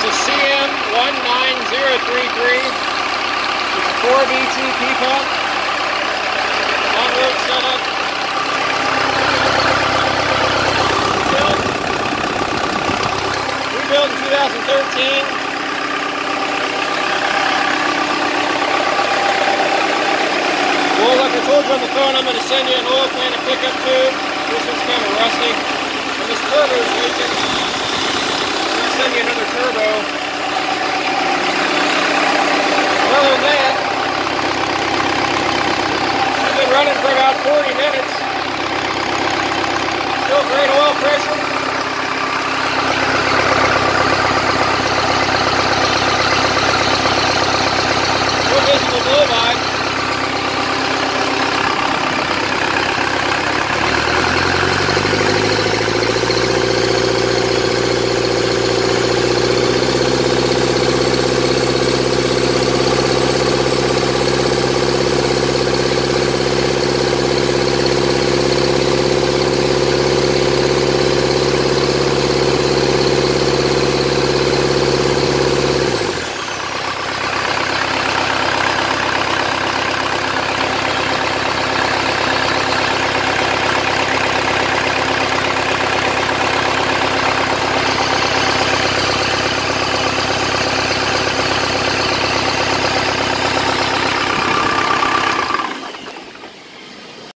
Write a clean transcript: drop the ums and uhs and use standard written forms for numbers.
a CM19033. It's a 4BTP pump. On-road setup. Rebuilt in 2013. Well, like I told you on the phone, I'm going to send you an oil pan and pickup tube. This one's kind of rusty. And this turbo is leaking. I'm going to send you another turbo. Other than that, I've been running for about 40 minutes. Still great oil pressure.